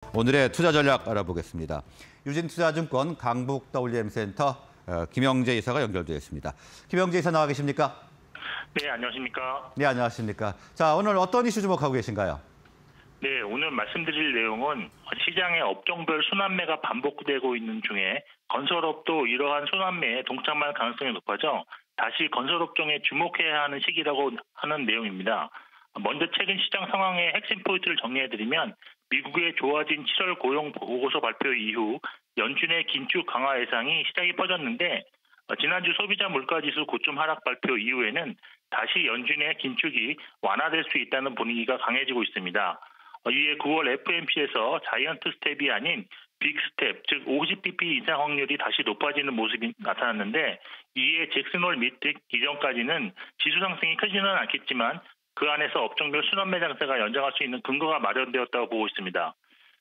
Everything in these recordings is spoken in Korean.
오늘의 투자 전략 알아보겠습니다. 유진투자증권 강북WM센터 김영재 이사가 연결되어 있습니다. 김영재 이사 나와 계십니까? 네, 안녕하십니까? 네, 안녕하십니까? 자, 오늘 어떤 이슈 주목하고 계신가요? 네, 오늘 말씀드릴 내용은 시장의 업종별 순환매가 반복되고 있는 중에 건설업도 이러한 순환매에 동참할 가능성이 높아져 다시 건설업종에 주목해야 하는 시기라고 하는 내용입니다. 먼저 최근 시장 상황의 핵심 포인트를 정리해드리면 미국의 좋아진 7월 고용 보고서 발표 이후 연준의 긴축 강화 예상이 시장에 퍼졌는데 지난주 소비자 물가지수 고점 하락 발표 이후에는 다시 연준의 긴축이 완화될 수 있다는 분위기가 강해지고 있습니다. 이에 9월 FOMC에서 자이언트 스텝이 아닌 빅 스텝, 즉 50bp 이상 확률이 다시 높아지는 모습이 나타났는데 이에 잭슨홀 미팅 이전까지는 지수 상승이 크지는 않겠지만 그 안에서 업종별 순환매 장세가 연장할 수 있는 근거가 마련되었다고 보고 있습니다.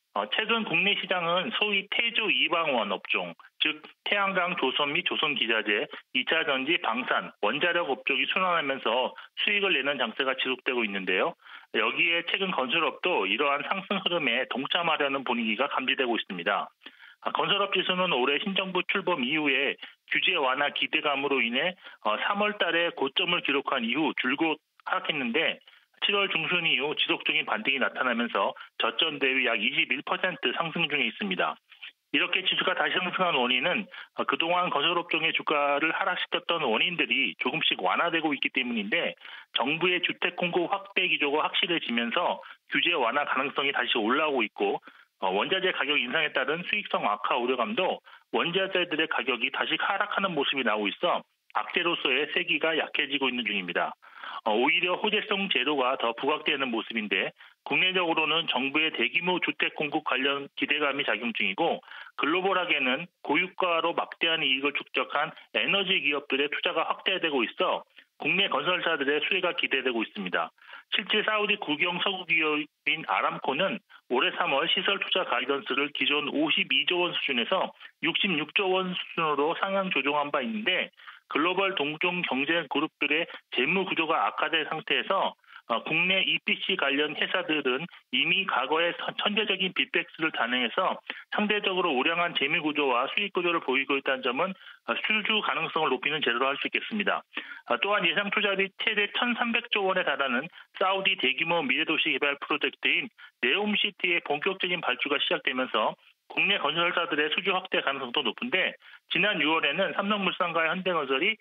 최근 국내 시장은 소위 태조 이방원 업종, 즉 태양광, 조선 및 조선기자재, 2차전지, 방산, 원자력 업종이 순환하면서 수익을 내는 장세가 지속되고 있는데요. 여기에 최근 건설업도 이러한 상승 흐름에 동참하려는 분위기가 감지되고 있습니다. 건설업 지수는 올해 신정부 출범 이후에 규제 완화 기대감으로 인해 3월 달에 고점을 기록한 이후 줄곧 하락했는데 7월 중순 이후 지속적인 반등이 나타나면서 저점 대비 약 21% 상승 중에 있습니다. 이렇게 지수가 다시 상승한 원인은 그동안 건설업종의 주가를 하락시켰던 원인들이 조금씩 완화되고 있기 때문인데 정부의 주택 공급 확대 기조가 확실해지면서 규제 완화 가능성이 다시 올라오고 있고 원자재 가격 인상에 따른 수익성 악화 우려감도 원자재들의 가격이 다시 하락하는 모습이 나오고 있어 악재로서의 세기가 약해지고 있는 중입니다. 오히려 호재성 제도가 더 부각되는 모습인데 국내적으로는 정부의 대규모 주택 공급 관련 기대감이 작용 중이고 글로벌하게는 고유가로 막대한 이익을 축적한 에너지 기업들의 투자가 확대되고 있어 국내 건설사들의 수혜가 기대되고 있습니다. 실제 사우디 국영 석유 기업인 아람코는 올해 3월 시설 투자 가이던스를 기존 52조 원 수준에서 66조 원 수준으로 상향 조정한 바 있는데 글로벌 동종 경제 그룹들의 재무 구조가 악화된 상태에서 국내 EPC 관련 회사들은 이미 과거에 천재적인 빅백스를 단행해서 상대적으로 우량한 재무 구조와 수익 구조를 보이고 있다는 점은 수주 가능성을 높이는 재료로 할 수 있겠습니다. 또한 예상 투자비 최대 1,300조 원에 달하는 사우디 대규모 미래도시 개발 프로젝트인 네옴시티의 본격적인 발주가 시작되면서 국내 건설사들의 수주 확대 가능성도 높은데 지난 6월에는 삼성물산과 현대건설이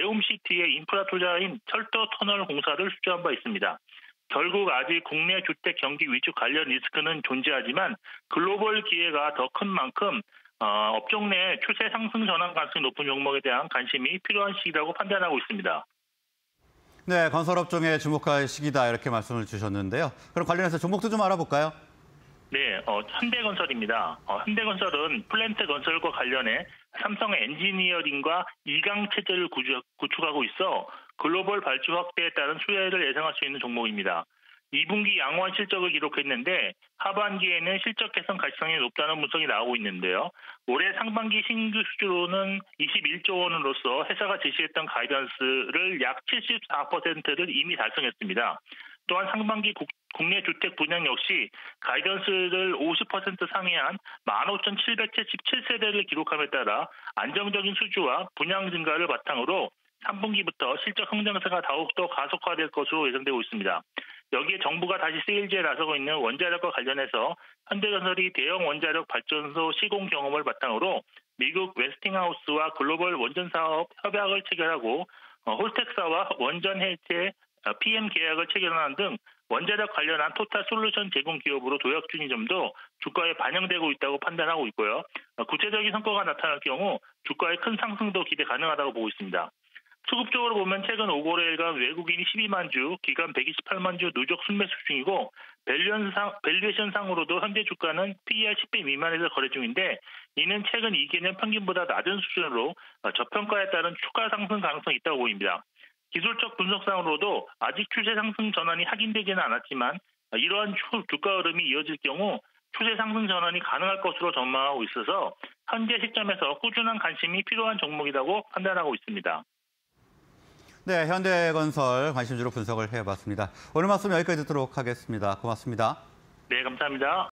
네옴시티의 인프라 투자인 철도 터널 공사를 수주한 바 있습니다. 결국 아직 국내 주택 경기 위축 관련 리스크는 존재하지만 글로벌 기회가 더 큰 만큼 업종 내 추세 상승 전환 가능성이 높은 종목에 대한 관심이 필요한 시기라고 판단하고 있습니다. 네, 건설업종에 주목할 시기다 이렇게 말씀을 주셨는데요. 그럼 관련해서 종목도 좀 알아볼까요? 네, 현대건설입니다. 현대건설은 플랜트 건설과 관련해 삼성 엔지니어링과 이강 체제를 구축하고 있어 글로벌 발주 확대에 따른 수혜를 예상할 수 있는 종목입니다. 2분기 양호한 실적을 기록했는데 하반기에는 실적 개선 가능성이 높다는 분석이 나오고 있는데요. 올해 상반기 신규 수주로는 21조 원으로서 회사가 제시했던 가이던스를 약 74%를 이미 달성했습니다. 또한 상반기 국내 주택 분양 역시 가이던스를 50% 상회한 15,777세대를 기록함에 따라 안정적인 수주와 분양 증가를 바탕으로 3분기부터 실적 성장세가 더욱더 가속화될 것으로 예상되고 있습니다. 여기에 정부가 다시 세일즈에 나서고 있는 원자력과 관련해서 현대건설이 대형 원자력 발전소 시공 경험을 바탕으로 미국 웨스팅하우스와 글로벌 원전사업 협약을 체결하고 홀텍사와 원전 해체 PM 계약을 체결하는 등 원자력 관련한 토탈 솔루션 제공 기업으로 도약 중인 점도 주가에 반영되고 있다고 판단하고 있고요. 구체적인 성과가 나타날 경우 주가의 큰 상승도 기대 가능하다고 보고 있습니다. 수급적으로 보면 최근 5거래일간 외국인이 12만 주, 기관 128만 주 누적 순매수 중이고 밸류에이션상으로도 현재 주가는 PER 10배 미만에서 거래 중인데 이는 최근 2개년 평균보다 낮은 수준으로 저평가에 따른 추가 상승 가능성이 있다고 보입니다. 기술적 분석상으로도 아직 추세 상승 전환이 확인되지는 않았지만 이러한 주가 흐름이 이어질 경우 추세 상승 전환이 가능할 것으로 전망하고 있어서 현재 시점에서 꾸준한 관심이 필요한 종목이라고 판단하고 있습니다. 네, 현대건설 관심주로 분석을 해봤습니다. 오늘 말씀 여기까지 듣도록 하겠습니다. 고맙습니다. 네, 감사합니다.